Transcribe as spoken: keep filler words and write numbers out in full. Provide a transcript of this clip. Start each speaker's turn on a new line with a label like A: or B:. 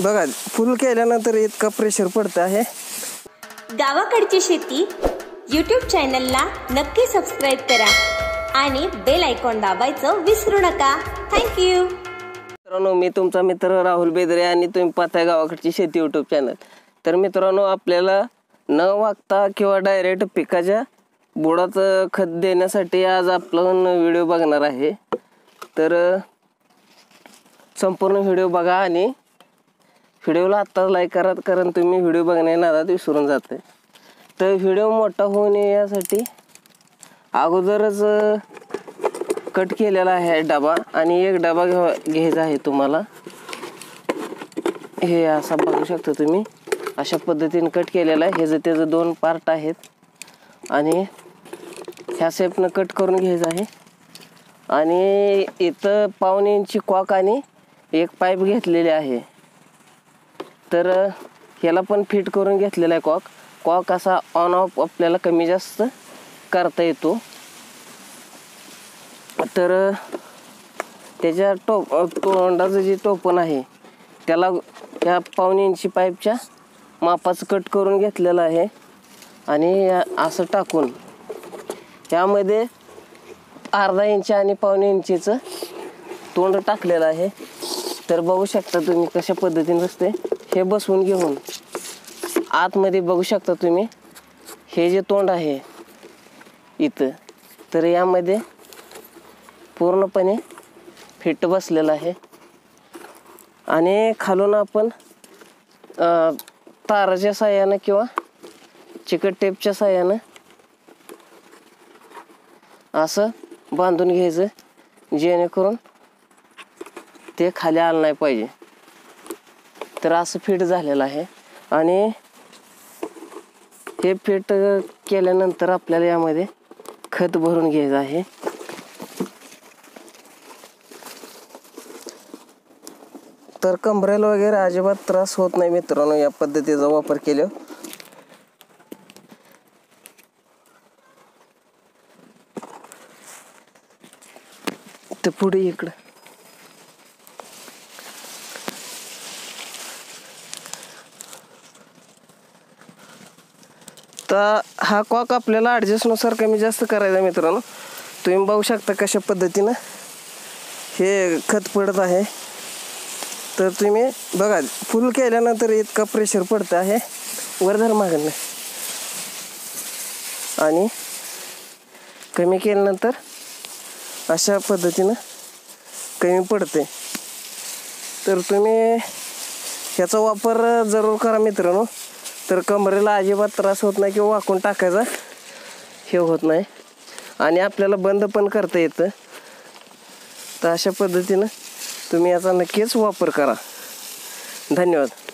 A: बघा फुल केल्यानंतर इतका प्रेशर पडत आहे।
B: गावाकडची शेती यूट्यूब चॅनलला नक्की सबस्क्राइब करा आणि बेल आयकॉन दाबायचं विसरू नका। थँक यू
A: मित्रांनो, मी तुमचा मित्र राहुल बेदरे आणि तुम्ही पाहताय गावाकडची शेती यूट्यूब चॅनल। तर मित्रांनो, आपल्याला न वागता किंवा डायरेक्ट पिकाच्या बुडात खत देण्यासाठी आज आपण व्हिडिओ बघणार आहे। तर संपूर्ण व्हिडिओ बघा आणि व्हिडिओला आत्ताच लाईक करा, कारण तुम्ही व्हिडिओ बघण्याच्या नादात विसरून जाते। तर व्हिडिओ मोठा होऊ नये यासाठी अगोदरच कट केलेला आहे डबा, आणि एक डबा घ्यायचा आहे तुम्हाला। हे असा बघू शकता तुम्ही, अशा पद्धतीने कट केलेला आहे। हे जे त्याचे दोन पार्ट आहेत आणि ह्या शेपनं कट करून घ्यायचं आहे। आणि इथं पावणे इंची कॉक आणि एक पाईप घेतलेले आहे। तर ह्याला पण फिट करून घेतलेला आहे कॉक। कॉक असा ऑन ऑफ आपल्याला कमी जास्त करता येतो। तर त्याच्या टोप तोंडाचं जे टोपण आहे त्याला या पावणे इंची पाईपच्या मापाचं कट करून घेतलेलं आहे। आणि असं टाकून यामध्ये अर्धा इंच आणि पावणे इंचीचं तोंड टाकलेलं आहे। तर बघू शकता तुम्ही कशा पद्धतीने बसते। हे बसवून घेऊन आतमध्ये बघू शकता तुम्ही, हे जे तोंड आहे इथं, तर यामध्ये पूर्णपणे फिट बसलेलं आहे। आणि खालून आपण ताराच्या साह्यानं किंवा चिकट टेपच्या साह्यानं असं बांधून घ्यायचं, जेणेकरून ते खाली आलं नाही पाहिजे। तर असं फिट झालेलं आहे। आणि हे फिट केल्यानंतर आपल्याला यामध्ये खत भरून घ्यायचं आहे। तर कंबरेला वगैरे अजिबात त्रास होत नाही मित्रांनो या पद्धतीचा वापर केल्यावर। ते पुढे इकडं तर हा कॉक आपल्याला ॲडजस्टनुसार कमी जास्त करायचा मित्रांनो। तुम्ही बघू शकता कशा पद्धतीनं हे खत पडत आहे। तर तुम्ही बघा फुल केल्यानंतर इतका प्रेशर पडत आहे, वरधर मागणं, आणि कमी केल्यानंतर अशा पद्धतीनं कमी पडते। तर तुम्ही ह्याचा वापर जरूर करा मित्रांनो। तर कमरेला अजिबात त्रास होत नाही किंवा वाकून टाकायचा हे होत नाही, आणि आपल्याला बंद पण करता येतं। तर अशा पद्धतीनं तुम्ही याचा नक्कीच वापर करा। धन्यवाद।